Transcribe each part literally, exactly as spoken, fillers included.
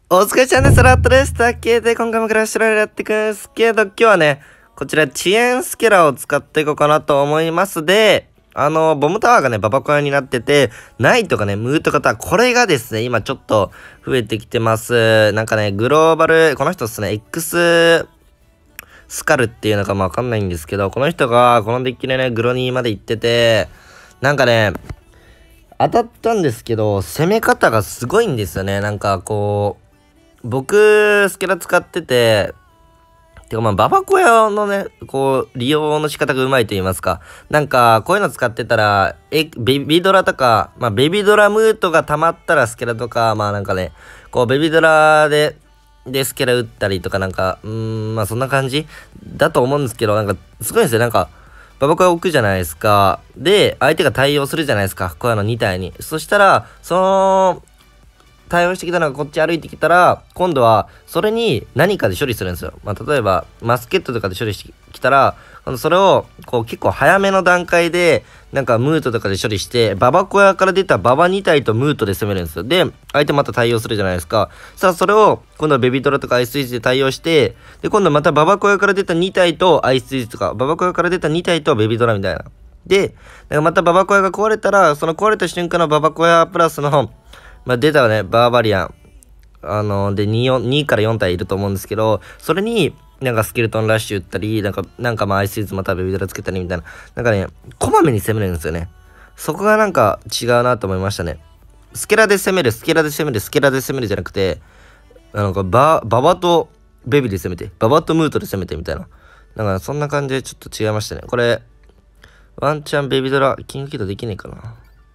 お疲れちゃんです。ラットです。だけで、今回もクラッシュロイヤルやっていくんですけど、今日はね、こちら遅延スケラを使っていこうかなと思います。で、あの、ボムタワーがね、ババコヤになってて、ナイトがね、ムート型、これがですね、今ちょっと増えてきてます。なんかね、グローバル、この人ですね、X、スカルっていうのかもわかんないんですけど、この人が、このデッキでね、グロニーまで行ってて、なんかね、当たったんですけど、攻め方がすごいんですよね。なんかこう、僕、スケラ使ってて、てかまあ、ババコヤのね、こう、利用の仕方がうまいと言いますか。なんか、こういうの使ってたら、え、ベビドラとか、まあ、ベビドラムートが溜まったらスケラとか、まあなんかね、こう、ベビドラで、で、スケラ打ったりとかなんか、うーん、まあそんな感じだと思うんですけど、なんか、すごいんですよ。なんか、ババコヤ置くじゃないですか。で、相手が対応するじゃないですか。こういうのに体に。そしたら、その、対応してきたのがこっち歩いてきたら、今度はそれに何かで処理するんですよ。まあ、例えば、マスケットとかで処理してきたら、今度それを、こう結構早めの段階で、なんかムートとかで処理して、ババコヤから出たババに体とムートで攻めるんですよ。で、相手また対応するじゃないですか。さあ、それを、今度はベビトラとかアイスイーツで対応して、で、今度またババコヤから出たに体とアイスイーツとか、ババコヤから出たに体とベビトラみたいな。で、またババコヤが壊れたら、その壊れた瞬間のババコヤプラスの、まあ、出たね、バーバリアン。あの、で、に、よん、にからよん体いると思うんですけど、それに、なんかスケルトンラッシュ打ったり、なんか、なんかまあアイスイーツまたベビドラつけたりみたいな。なんかね、こまめに攻めれるんですよね。そこがなんか違うなと思いましたね。スケラで攻める、スケラで攻める、スケラで攻めるじゃなくて、なんかバ、ババとベビで攻めて、ババとムートで攻めてみたいな。なんかそんな感じでちょっと違いましたね。これ、ワンチャンベビドラ、キングキッドできねえかな。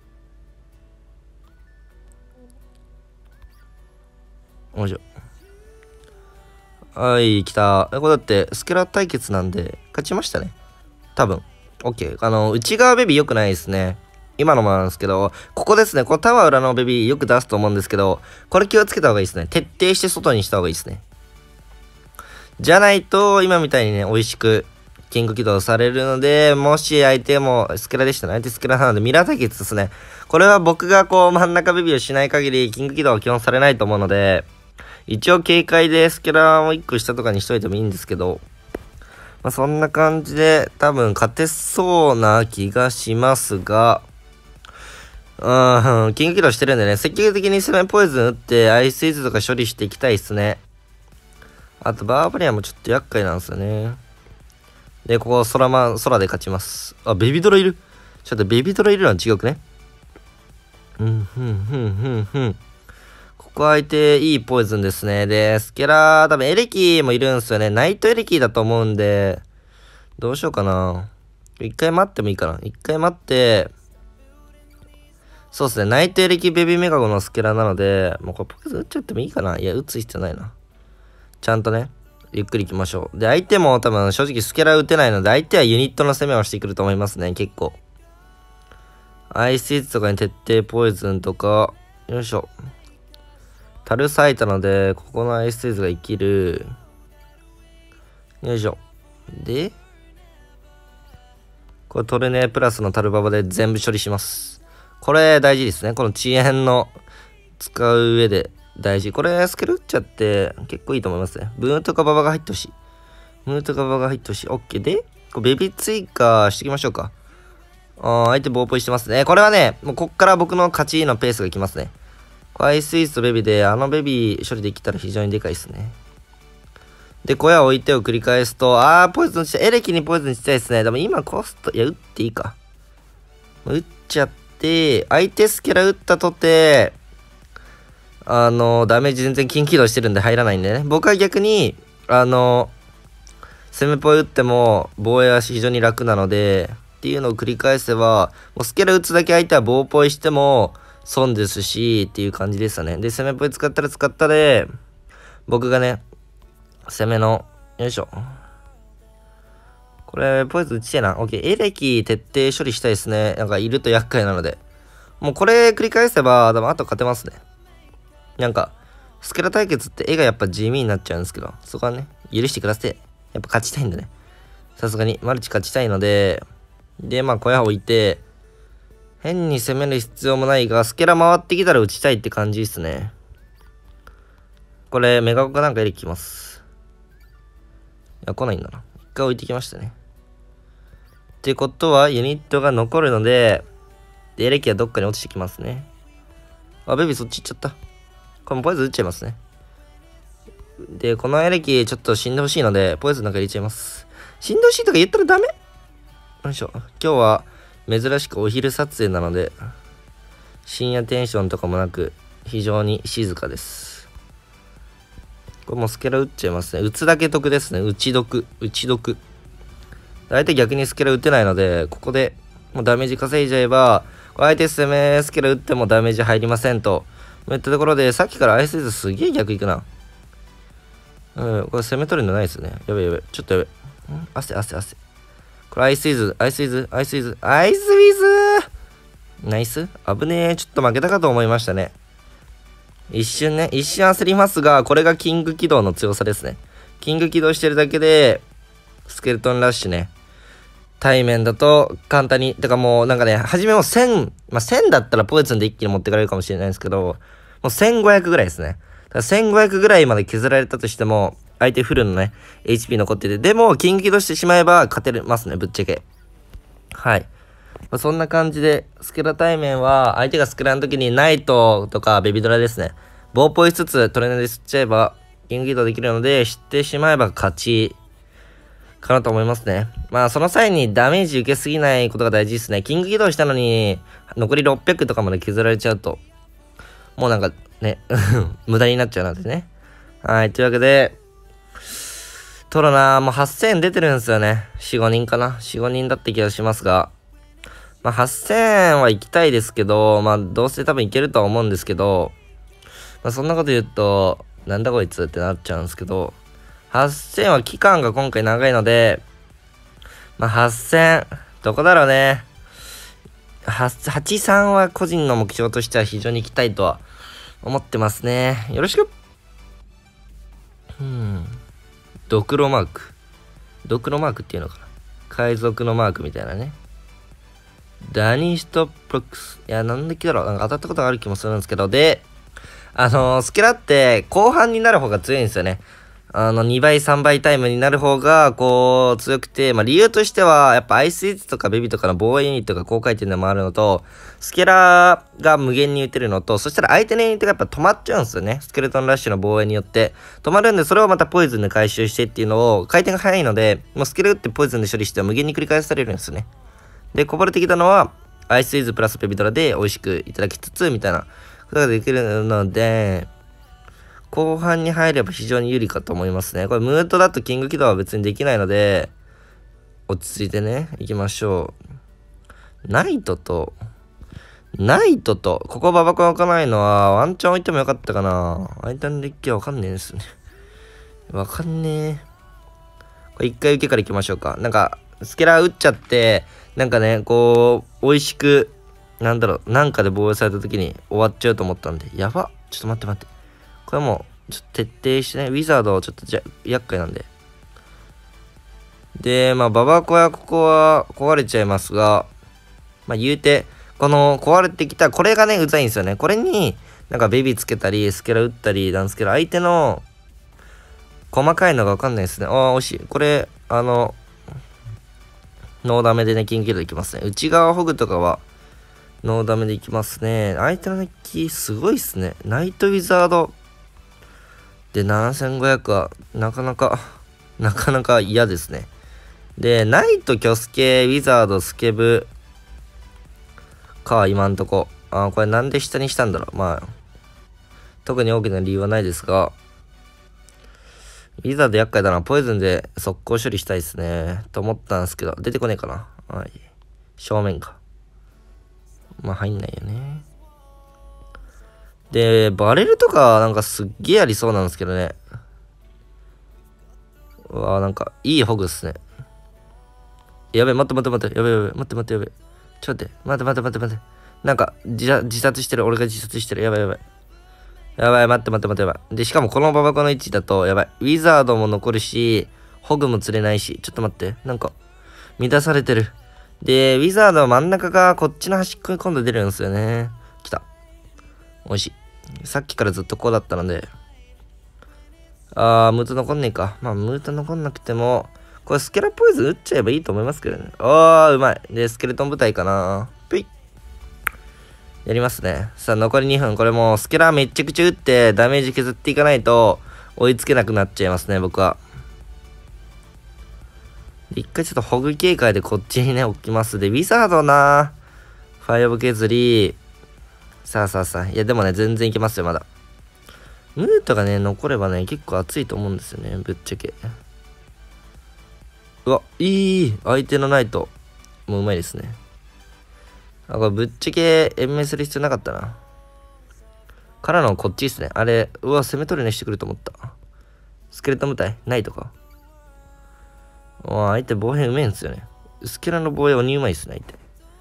よいしょ。はい、来た。これだって、スケラ対決なんで、勝ちましたね。多分。OK。あの、内側ベビー良くないですね。今のもなんですけど、ここですね。このタワー裏のベビーよく出すと思うんですけど、これ気をつけた方がいいですね。徹底して外にした方がいいですね。じゃないと、今みたいにね、美味しく、キング起動されるので、もし相手もスケラでしたね。相手スケラなので、ミラー対決ですね。これは僕がこう、真ん中ベビーをしない限り、キング起動は基本されないと思うので、一応警戒でスケラーをいっこ下とかにしといてもいいんですけど、まあ、そんな感じで多分勝てそうな気がしますが、うん、キング起動してるんでね、積極的にセメンポイズン打ってアイスイズとか処理していきたいっすね。あとバーバリアンもちょっと厄介なんですよね。で、ここ空ま、空で勝ちます。あ、ベビドラいる。ちょっとベビドラいるのは違くね。うん、ふん、ふん、ふん、ふん。ここ相手いいポイズンですね。で、スケラー、多分エレキもいるんですよね。ナイトエレキだと思うんで、どうしようかな。一回待ってもいいかな。一回待って、そうですね。ナイトエレキベビーメガゴのスケラーなので、もうこれポイズン打っちゃってもいいかな。いや、打つ必要ないな。ちゃんとね、ゆっくり行きましょう。で、相手も多分正直スケラー打てないので、相手はユニットの攻めをしてくると思いますね。結構。アイスイーツとかに徹底ポイズンとか、よいしょ。タル咲いたので、ここのアイステーズが生きる。よいしょ。で、これトルネプラスのタルババで全部処理します。これ大事ですね。この遅延の使う上で大事。これスケル打っちゃって結構いいと思いますね。ブーとかババが入ってほしい。ブーとかババが入ってほしい。OK。で、これベビー追加していきましょうか。あー、相手ボーポイしてますね。これはね、もうこっから僕の勝ちのペースがいきますね。アイスイーツとベビーで、あのベビー処理できたら非常にでかいですね。で、小屋置いてを繰り返すと、あー、ポイズンして、エレキにポイズンしたいですね。でも今コスト、いや、打っていいか。打っちゃって、相手スケラ打ったとて、あの、ダメージ全然近起動してるんで入らないんでね。僕は逆に、あの、攻めポイ打っても防衛は非常に楽なので、っていうのを繰り返せば、もうスケラ打つだけ相手は防ポイしても、損ですし、っていう感じでしたね。で、攻めポイ使ったら使ったで、僕がね、攻めの、よいしょ。これ、ポイズン打ちてえな。OK。エレキ徹底処理したいですね。なんかいると厄介なので。もうこれ繰り返せば、多分あと勝てますね。なんか、スケラ対決って絵がやっぱ地味になっちゃうんですけど、そこはね、許してください。やっぱ勝ちたいんでね。さすがに、マルチ勝ちたいので、で、まあ小屋置いて、変に攻める必要もないが、スケラ回ってきたら打ちたいって感じですね。 これ、メガコかなんかエレキ来ます。いや、来ないんだな。一回置いてきましたね。ってことは、ユニットが残るので、で、エレキはどっかに落ちてきますね。あ、ベビーそっち行っちゃった。これもポイズン打っちゃいますね。で、このエレキちょっと死んでほしいので、ポイズンなんか入れちゃいます。死んでほしいとか言ったらダメ。よいしょ。今日は珍しくお昼撮影なので、深夜テンションとかもなく、非常に静かです。これもうスケラ打っちゃいますね。打つだけ得ですね。打ち得。打ち得。相手逆にスケラ打てないので、ここでもうダメージ稼いじゃえば、相手攻めスケラ打ってもダメージ入りませんと。いったところで、さっきからアイスイズすげえ逆いくな。うん、これ攻め取るのないですね。やべやべ。ちょっとやべ。ん汗汗汗。これアイスイズ、アイスイズ、アイスイズ、アイスウィズナイス危ねえ。ちょっと負けたかと思いましたね。一瞬ね、一瞬焦りますが、これがキング起動の強さですね。キング起動してるだけで、スケルトンラッシュね。対面だと簡単に、てかもうなんかね、初めもせん、まあ、せんだったらポイズンで一気に持ってかれるかもしれないんですけど、もうせんごひゃくぐらいですね。だからせんごひゃくぐらいまで削られたとしても、相手フルのね、エイチピー 残ってて、でも、キング起動してしまえば勝てますね、ぶっちゃけ。はい。まあ、そんな感じで、スケラ対面は、相手がスケラの時にナイトとかベビドラですね。棒ポイしつつトレーナーで吸っちゃえば、キング起動できるので、知ってしまえば勝ち。かなと思いますね。まあ、その際にダメージ受けすぎないことが大事ですね。キング起動したのに、残りろっぴゃくとかまで削られちゃうと、もうなんかね、無駄になっちゃうのでね。はい、というわけで、トロナーもうはっせん出てるんですよね。よん、ごにんかな。よん、ごにんだって気がしますが、まあ、はっせんは行きたいですけど、まあ、どうせ多分行けるとは思うんですけど、まあ、そんなこと言うと、なんだこいつってなっちゃうんですけど、はっせんは期間が今回長いので、まあ、はっせん、どこだろうね。はちさんは個人の目標としては非常に行きたいとは思ってますね。よろしく。うん。ドクロマーク。ドクロマークっていうのかな。海賊のマークみたいなね。ダニーストプロックス。いや、なんでだろう。なんか当たったことがある気もするんですけど、で、あのー、スケラって後半になる方が強いんですよね。あの、にばい、さんばいタイムになる方が、こう、強くて、まあ、理由としては、やっぱアイスイーツとかベビーとかの防衛ユニットが高回転でもあるのと、スケラが無限に打てるのと、そしたら相手のユニットがやっぱ止まっちゃうんですよね。スケルトンラッシュの防衛によって。止まるんで、それをまたポイズンで回収してっていうのを、回転が早いので、もうスケル打ってポイズンで処理して無限に繰り返されるんですよね。で、こぼれてきたのは、アイスイーズプラスベビドラで美味しくいただきつつ、みたいなことができるので、後半に入れば非常に有利かと思いますね。これムートだとキング起動は別にできないので、落ち着いてね、行きましょう。ナイトと、ナイトと、ここババコン置かないのは、ワンチャン置いてもよかったかな。相手のデッキはわかんねえですね。わかんねえ。これ一回受けから行きましょうか。なんか、スケラー打っちゃって、なんかね、こう、美味しく、なんだろう、なんかで防衛された時に終わっちゃうと思ったんで、やば。ちょっと待って待って。これもう、ちょっと徹底してね、ウィザードちょっとじゃ、厄介なんで。で、まあ、ババコやここは壊れちゃいますが、まあ、言うて、この壊れてきた、これがね、うざいんですよね。これに、なんかベビーつけたり、スケラ打ったりなんですけど、相手の、細かいのがわかんないですね。ああ、惜しい。これ、あの、ノーダメでね、キング起動いきますね。内側ホグとかは、ノーダメでいきますね。相手のデッキ、すごいっすね。ナイトウィザード、で、ななせんごひゃくは、なかなか、なかなか嫌ですね。で、ナイト、キョスケ、ウィザード、スケブ、か、今んとこ。あ、これなんで下にしたんだろう。まあ、特に大きな理由はないですが、ウィザード厄介だな。ポイズンで速攻処理したいですね。と思ったんですけど、出てこねえかな。はい。正面か。まあ、入んないよね。で、バレルとかなんかすっげえありそうなんですけどね。うわーなんかいいホグっすね。やべえ、待って待って待って、やべえやべえ、待って待ってやべえ。ちょっと待って、待って待って待って待って。なんか自、自殺してる、俺が自殺してる。やばいやばい。やばい、待って待って待ってやばい。で、しかもこのババコの位置だと、やばい。ウィザードも残るし、ホグも釣れないし、ちょっと待って。なんか、乱されてる。で、ウィザード真ん中がこっちの端っこに今度出るんですよね。来た。美味しい。さっきからずっとこうだったので、 あー、ムート残んねえか。まあ、ムート残んなくても、これスケラポイズン打っちゃえばいいと思いますけどね。あー、うまい。で、スケルトン部隊かな。ぷい。やりますね。さあ、残りにふん。これもう、スケラめっちゃくちゃ打って、ダメージ削っていかないと、追いつけなくなっちゃいますね、僕は。一回ちょっとホグ警戒でこっちにね、置きます。で、ウィザードなファイアオブ削り。さあさあさあ。いや、でもね、全然いけますよ、まだ。ムートがね、残ればね、結構熱いと思うんですよね、ぶっちゃけ。うわ、いい相手のナイト。もううまいですね。あ、これぶっちゃけ延命する必要なかったな。からのこっちですね。あれ、うわ、攻め取りにしてくると思った。スケルトン部隊ないとか。うわ、相手防衛うめえんすよね。スケラの防衛鬼うまいっすね、相手。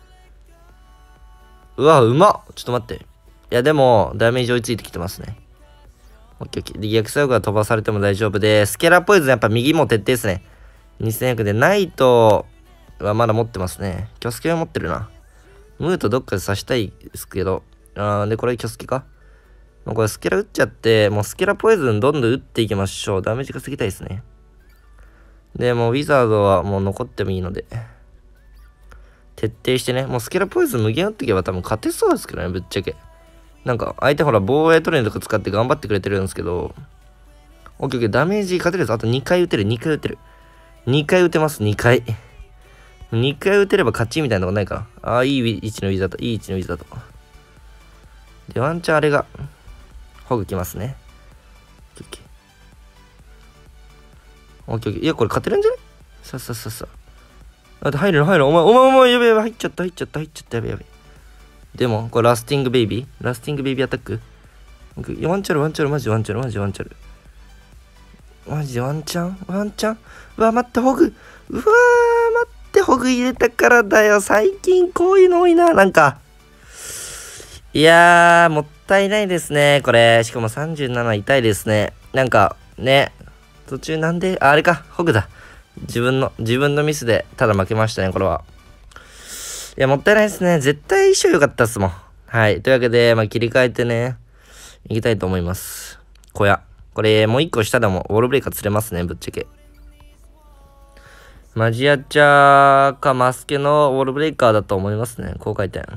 うわ、うまっちょっと待って。いや、でも、ダメージ追いついてきてますね。オッケーオッケー。で、逆サイドが飛ばされても大丈夫で、スケラポイズンやっぱ右も徹底ですね。にせんひゃくで、ナイトはまだ持ってますね。キョスケは持ってるな。ムートどっかで刺したいですけど。あー、で、これキョスケか。もうこれスケラ打っちゃって、もうスケラポイズンどんどん打っていきましょう。ダメージ稼ぎたいですね。で、もうウィザードはもう残ってもいいので。徹底してね。もうスケラポイズン無限打っていけば多分勝てそうですけどね、ぶっちゃけ。なんか、相手ほら、防衛トレーニングとか使って頑張ってくれてるんですけど、オッケーオッケー、ダメージ勝てるです。あとにかい打てる、にかい打てる。にかい打てます、にかい。にかい打てれば勝ちみたいなとこないかな。ああ、いい位置のウィザード、いい位置のウィザード。で、ワンチャンあれが、ホグきますね。オッケーオッケー。いや、これ勝てるんじゃね？さっさっさっさ。だって入るの入るの。お前、お前、お前、やべやべ、入っちゃった、入っちゃった、入っちゃった、やべやべ。でも、これラスティングベイビーラスティングベイビーアタックいや、ワンチャル、ワンチャル、マジワンチャル、マジワンチャル。マジでワンチャンワンチャンうわ、待って、ホグ。うわー、待って、ホグ入れたからだよ。最近こういうの多いな、なんか。いやー、もったいないですね、これ。しかもさんじゅうなな痛いですね。なんか、ね。途中なんで、あ、あれか、ホグだ。自分の、自分のミスで、ただ負けましたね、これは。いや、もったいないですね。絶対一緒良かったっすもん。はい。というわけで、まあ、切り替えてね、いきたいと思います。小屋。これ、もう一個下でも、ウォールブレイカー釣れますね、ぶっちゃけ。マジアチャーかマスケのウォールブレイカーだと思いますね。高回転。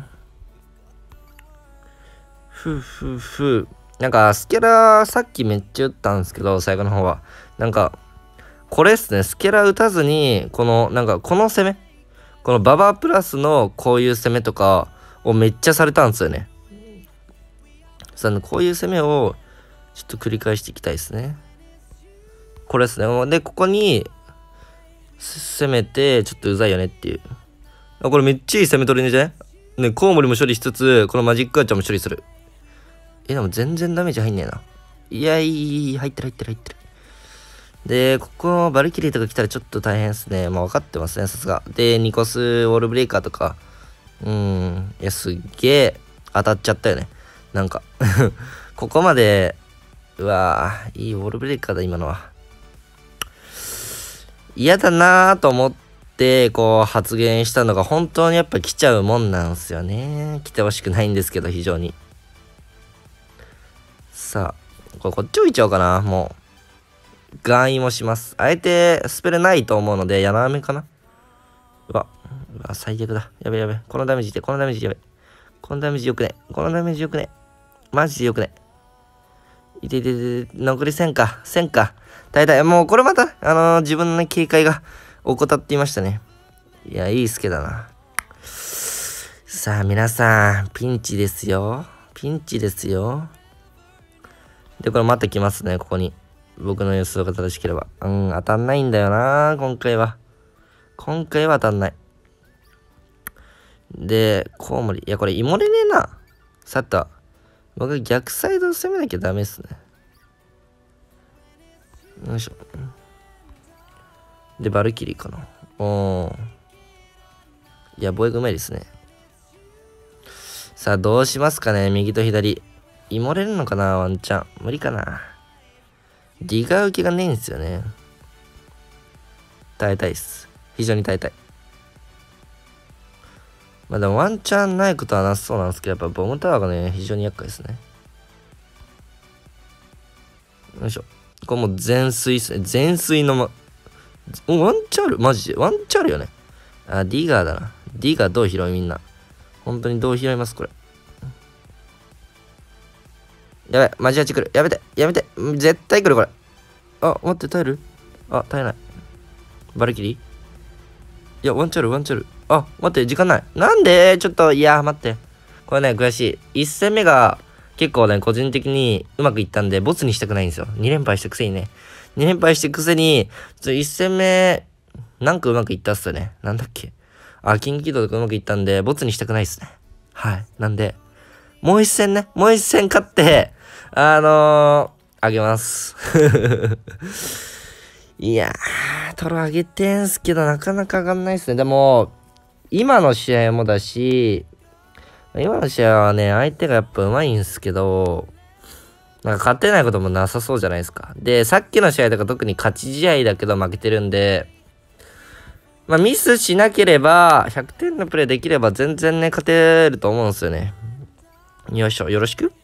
ふうふうふう。なんか、スケラさっきめっちゃ打ったんですけど、最後の方は。なんか、これっすね。スケラ打たずに、この、なんか、この攻め。このババアプラスのこういう攻めとかをめっちゃされたんですよね。さあ、こういう攻めをちょっと繰り返していきたいですね。これですね。で、ここに攻めて、ちょっとうざいよねっていう。あ、これめっちゃいい攻め取りねじゃねね、コウモリも処理しつつ、このマジックアーチャーも処理する。え、でも全然ダメージ入んねえな。いや、いい、入ってる入ってる入ってる。で、ここ、バルキリーとか来たらちょっと大変ですね。まあ分かってますね、さすが。で、ニコス、ウォールブレイカーとか。うーん。いや、すっげえ当たっちゃったよね。なんかここまで、うわぁ、いいウォールブレイカーだ、今のは。嫌だなぁと思って、こう、発言したのが本当にやっぱ来ちゃうもんなんすよね。来てほしくないんですけど、非常に。さあ、これこっち置いちゃおうかな、もう。ガンもします。あえてスペルないと思うので、柳目かなうわ、うわ、最悪だ。やべやべ。このダメージで、このダメージやべ。このダメージよくね。このダメージよくね。マジでよくね。いていていて、残りせんか。せんか。大体、もうこれまた、あのー、自分のね、警戒が怠っていましたね。いや、いいスケだな。さあ、皆さん、ピンチですよ。ピンチですよ。で、これまた来ますね、ここに。僕の予想が正しければ。うん、当たんないんだよな、今回は。今回は当たんない。で、コウモリ。いや、これ、イモれねえな。さては、僕は逆サイドを攻めなきゃダメっすね。よいしょ。で、バルキリーかな。おー。いや、防衛がうまいですね。さあ、どうしますかね、右と左。イモれるのかな、ワンチャン。無理かな。リガ受けがねえんですよね。耐えたいっす。非常に耐えたい。まあでもワンチャンないことはなさそうなんですけど、やっぱボムタワーがね、非常に厄介ですね。よいしょ。 これもう全水っすね。全水のま、ワンチャールマジでワンチャールよね。あ、ディガーだな。ディガーどう拾いみんな。本当にどう拾いますこれ。やべ、マジアチ来る。やめて、やめて。絶対来るこれ。あ、待って、耐える？あ、耐えない。バルキリー？いや、ワンチャール、ワンチャール。あ、待って、時間ない。なんでちょっと、いや、待って。これね、悔しい。いち戦目が結構ね、個人的にうまくいったんで、ボツにしたくないんですよ。に連敗したくせにね。に連敗したくせに、いち戦目、なんかうまくいったっすよね。なんだっけ。あ、キングキッドとかうまくいったんで、ボツにしたくないっすね。はい。なんで、もう一戦ね、もう一戦勝って、あのー、あげます。いやー、トロ上げてんすけど、なかなか上がんないっすね。でも、今の試合もだし、今の試合はね、相手がやっぱ上手いんすけど、なんか勝てないこともなさそうじゃないですか。で、さっきの試合とか特に勝ち試合だけど負けてるんで、まあミスしなければ、ひゃくてんのプレイできれば全然ね、勝てると思うんですよね。よいしょ、よろしく。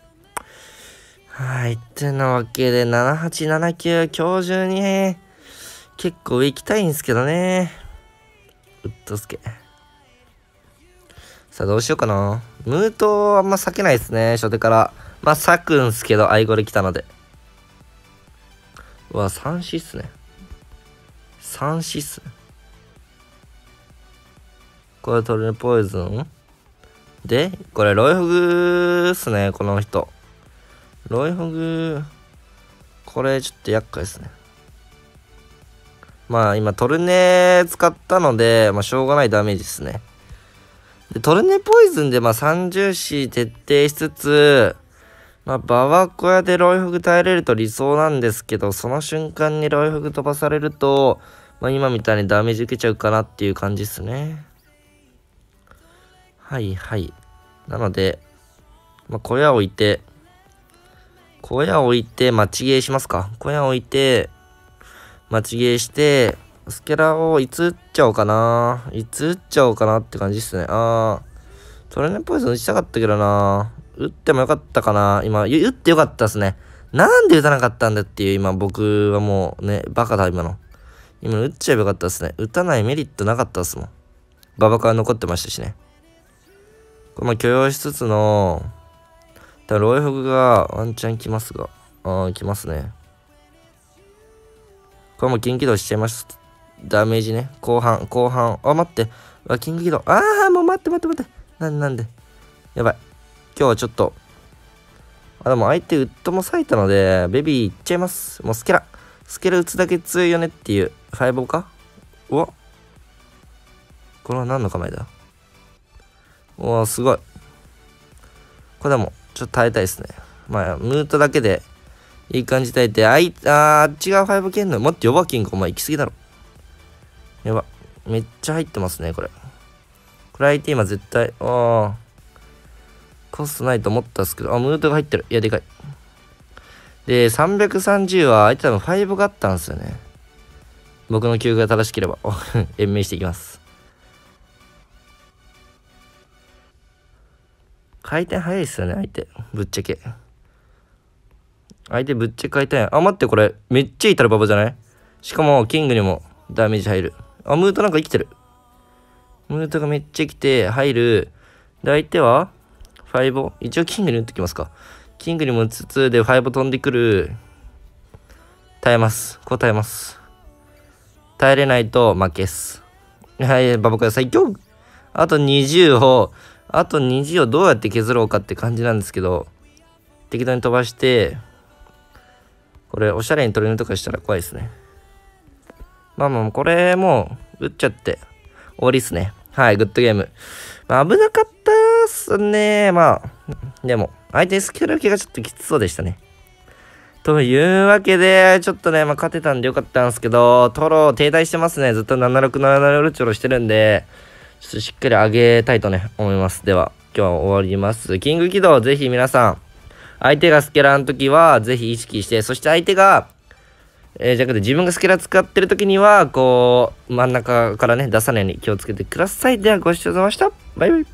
はい。ってなわけで、ななはちななきゅう、今日中に、ね、結構上行きたいんですけどね。うっとすけ。さあ、どうしようかな。ムートあんま避けないですね、初手から。まあ、避くんすけど、アイゴレ来たので。うわ、さん死っすね。さん死っすね。これトルネポイズンで、これロイフグっすね、この人。ロイフグ、これちょっと厄介ですね。まあ今トルネ使ったので、まあしょうがないダメージですね。で、トルネポイズンでまあさんじゅう死徹底しつつ、まあババコヤでロイフグ耐えれると理想なんですけど、その瞬間にロイフグ飛ばされると、まあ今みたいにダメージ受けちゃうかなっていう感じですね。はいはい。なので、まあ小屋置いて、小屋置いて、待ちゲーしますか。小屋置いて、待ちゲーして、スケラをいつ打っちゃおうかな。いつ打っちゃおうかなって感じっすね。あー。トレネポイズン打ちたかったけどな。打ってもよかったかな。今、打ってよかったっすね。なんで打たなかったんだっていう、今僕はもうね、バカだ、今の。今の打っちゃえばよかったっすね。打たないメリットなかったっすもん。ババカは残ってましたしね。これまあ許容しつつの、多分ロイフグがワンチャン来ますが。ああ、来ますね。これも近畿道しちゃいます。ダメージね。後半、後半。あ、待って。あ、近畿道。ああ、もう待って待って待って。なんなんで。やばい。今日はちょっと。あ、でも相手ウッドも割いたので、ベビーいっちゃいます。もうスケラ。スケラ打つだけ強いよねっていう。ファイボーか？うわ。これは何の構えだ？うわ、すごい。これでも、ちょっと耐えたいですね。まあ、ムートだけで、いい感じ耐えて、あい、あー、あっちがファイブ剣の、もっとヨバキンか、お前行き過ぎだろ。やば。めっちゃ入ってますね、これ。これ相手今絶対、あー、コストないと思ったんですけど、あ、ムートが入ってる。いや、でかい。で、さんびゃくさんじゅうは相手多分ファイブがあったんですよね。僕の記憶が正しければ、延命していきます。回転早いっすよね、相手。ぶっちゃけ。相手ぶっちゃけ回転。あ、待って、これ、めっちゃいいタルババじゃない？しかも、キングにもダメージ入る。あ、ムートなんか生きてる。ムートがめっちゃ生きて、入る。で、相手はファイボ。一応キングに打ってきますか。キングにも打ちつつ、で、ファイボ飛んでくる。耐えます。こう耐えます。耐えれないと負けっす。はい、ババコヤ最強。あとにじゅうを、あとにじゅうをどうやって削ろうかって感じなんですけど、適当に飛ばして、これ、おしゃれにトレーヌとかしたら怖いですね。まあまあ、これもう、打っちゃって、終わりっすね。はい、グッドゲーム。まあ、危なかったっすね。まあ、でも、相手スキル受けがちょっときつそうでしたね。というわけで、ちょっとね、まあ、勝てたんでよかったんですけど、トロ停滞してますね。ずっとななろくななななルチョロしてるんで、ちょっとしっかり上げたいとね、思います。では、今日は終わります。キング起動、ぜひ皆さん、相手がスケラの時は、ぜひ意識して、そして相手が、えー、じゃなくて自分がスケラ使ってる時には、こう、真ん中からね、出さないように気をつけてください。では、ご視聴さまでした。バイバイ。